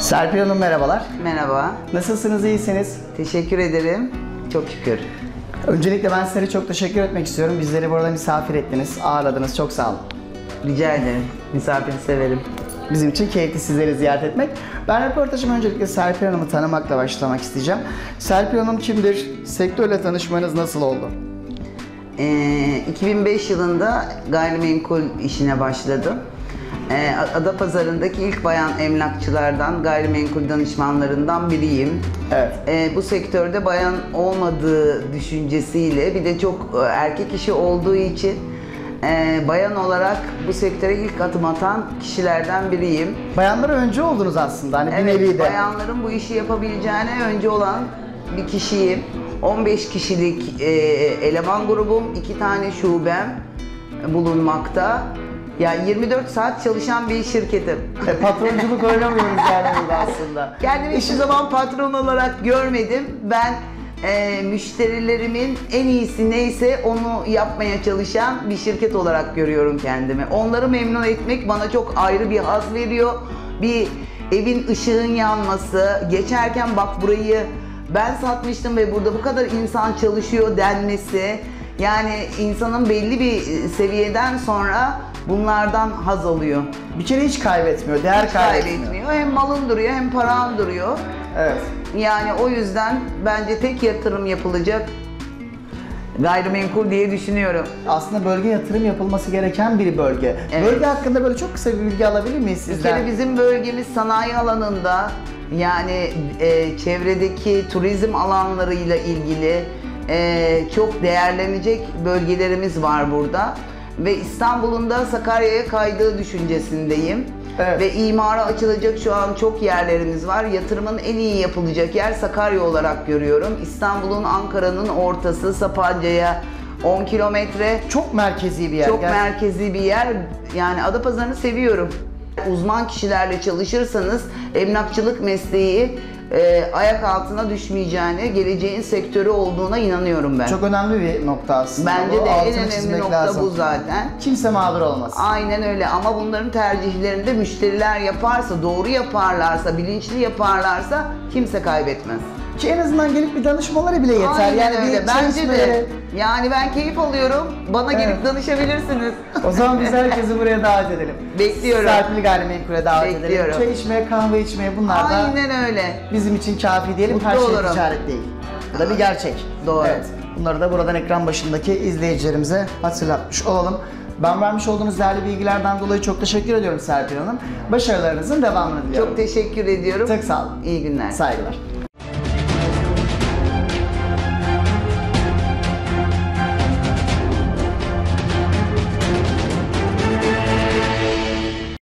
Serpil Hanım merhabalar. Merhaba. Nasılsınız, iyisiniz? Teşekkür ederim. Çok şükür. Öncelikle ben sizlere çok teşekkür etmek istiyorum. Bizleri burada misafir ettiniz, ağırladınız. Çok sağ olun. Rica ederim. Misafiri severim. Bizim için keyifli sizleri ziyaret etmek. Ben röportajıma öncelikle Serpil Hanım'ı tanımakla başlamak isteyeceğim. Serpil Hanım kimdir? Sektörle tanışmanız nasıl oldu? 2005 yılında gayrimenkul işine başladım. Adapazarı'ndaki ilk bayan emlakçılardan, gayrimenkul danışmanlarından biriyim. Evet. Bu sektörde bayan olmadığı düşüncesiyle, bir de çok erkek işi olduğu için bayan olarak bu sektöre ilk adım atan kişilerden biriyim. Bayanlara öncü oldunuz aslında. Hani bir Evet, nevi de. bayanların bu işi yapabileceğine önce olan bir kişiyim. 15 kişilik eleman grubum, 2 tane şubem bulunmakta. Yani 24 saat çalışan bir şirketim. Patronculuk oynamıyoruz yani burada aslında. Kendimi hiçbir zaman patron olarak görmedim. Ben müşterilerimin en iyisi neyse onu yapmaya çalışan bir şirket olarak görüyorum kendimi. Onları memnun etmek bana çok ayrı bir haz veriyor. Bir evin ışığın yanması, geçerken bak burayı ben satmıştım ve burada bu kadar insan çalışıyor denmesi. Yani insanın belli bir seviyeden sonra bunlardan haz alıyor. Bir kere hiç kaybetmiyor, değer Hiç kaybetmiyor. kaybetmiyor. Hem malın duruyor hem paran duruyor. Evet. Yani o yüzden bence tek yatırım yapılacak gayrimenkul diye düşünüyorum. Aslında bölge yatırım yapılması gereken bir bölge. Evet. Bölge hakkında böyle çok kısa bir bilgi alabilir miyiz Bir sizden? kere bizim bölgemiz sanayi alanında, yani çevredeki turizm alanlarıyla ilgili çok değerlenecek bölgelerimiz var burada. Ve İstanbul'un da Sakarya'ya kaydığı düşüncesindeyim. Evet. Ve imara açılacak şu an çok yerlerimiz var. Yatırımın en iyi yapılacak yer Sakarya olarak görüyorum. İstanbul'un, Ankara'nın ortası, Sapanca'ya 10 kilometre. Çok merkezi bir yer. Çok merkezi bir yer. Yani Adapazarı'nı seviyorum. Uzman kişilerle çalışırsanız emlakçılık mesleği ayak altına düşmeyeceğine, geleceğin sektörü olduğuna inanıyorum ben. Çok önemli bir nokta aslında. Bence Bu de altını en önemli çizmek nokta lazım. bu zaten. Kimse mağdur olmaz. Aynen öyle, ama bunların tercihlerini de müşteriler yaparsa, doğru yaparlarsa, bilinçli yaparlarsa kimse kaybetmez. Ki en azından gelip bir danışmaları bile yeter. Aynen yani öyle, bir bence de. çalışmaları- Yani ben keyif alıyorum, bana Evet. gelip danışabilirsiniz. O zaman biz herkesi buraya davet edelim. Bekliyorum. Serpil Gayrimenkul'e davet edelim. Bekliyorum. Çay içmeye, kahve içmeye, bunlar da Aynen öyle. bizim için kafi diyelim. Mutlu Her şey olurum. ticaret değil. Bu da bir gerçek. Doğru. Evet. Bunları da buradan ekran başındaki izleyicilerimize hatırlatmış olalım. Ben vermiş olduğunuz değerli bilgilerden dolayı çok teşekkür ediyorum Serpil Hanım. Başarılarınızın devamını diliyorum. Çok teşekkür ediyorum. Çok sağ olun. İyi günler. Saygılar.